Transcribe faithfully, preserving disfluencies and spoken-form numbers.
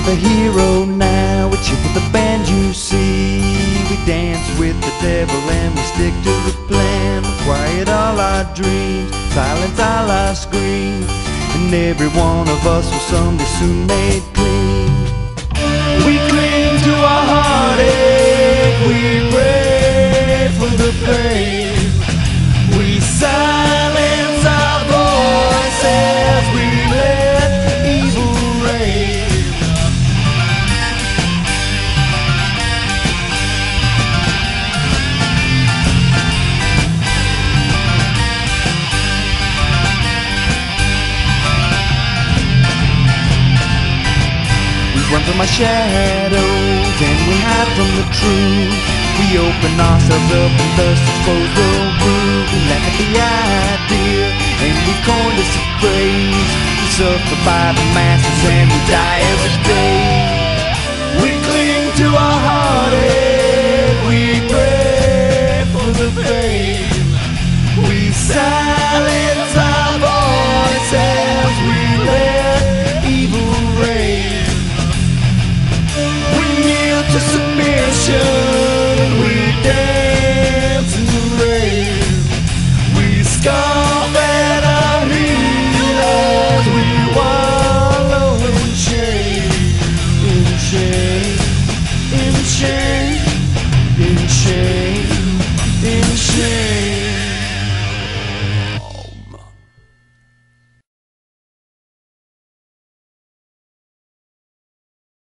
the hero now. We cheer for the band you see. We dance with the devil and we stick to the plan. We quiet all our dreams, silence all our screams, and every one of us will someday soon made clean. We cling to our heartache, we pray for the pain. We silence our voices, we let evil reign. We run from our shadows and we hide from the truth. We open ourselves up and thus expose the root. We laugh at the idea and we coin this phrase. We suffer by the masses and we die every day. We cling to our heartache, we pray for the pain. We silence our voices, we let evil reign. We kneel to submission.